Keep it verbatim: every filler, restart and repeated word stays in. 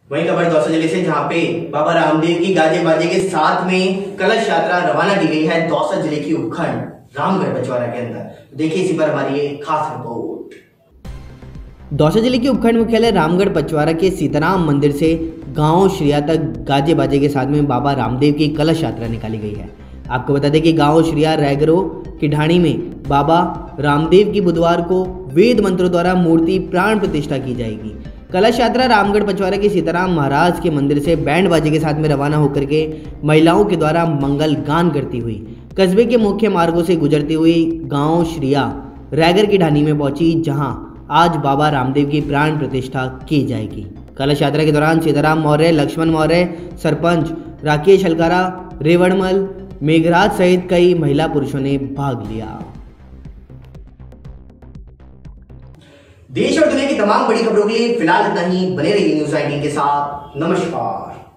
वहीं खबर दौसा जिले से, जहां पे बाबा रामदेव की गाजे बाजे के साथ में कलश यात्रा रवाना की गई है दौसा जिले की उपखंड रामगढ़ पचवारा के अंदर। देखिए इसी पर हमारी एक खास रिपोर्ट। दौसा जिले के उपखंड मुख्यालय रामगढ़ पचवारा के सीताराम मंदिर से गांव श्रिया तक गाजे बाजे के साथ में बाबा रामदेव की कलश यात्रा निकाली गई है। आपको बता दें कि गांव श्रिया रैगरो की ढाणी में बाबा रामदेव की बुधवार को वेद मंत्रों द्वारा मूर्ति प्राण प्रतिष्ठा की जाएगी। कलश यात्रा रामगढ़ पचवारा के सीताराम महाराज के मंदिर से बैंड बाजे के साथ में रवाना होकर के महिलाओं के द्वारा मंगल गान करती हुई कस्बे के मुख्य मार्गों से गुजरती हुई गांव श्रिया रैगर की ढाणी में पहुंची, जहां आज बाबा रामदेव की प्राण प्रतिष्ठा की जाएगी। कलश यात्रा के दौरान सीताराम मौर्य, लक्ष्मण मौर्य, सरपंच राकेश हलकारा, रेवड़मल, मेघराज सहित कई महिला पुरुषों ने भाग लिया। देश और दुनिया की तमाम बड़ी खबरों के लिए फिलहाल इतना ही। बने रहिए न्यूज़ एटीन के साथ। नमस्कार।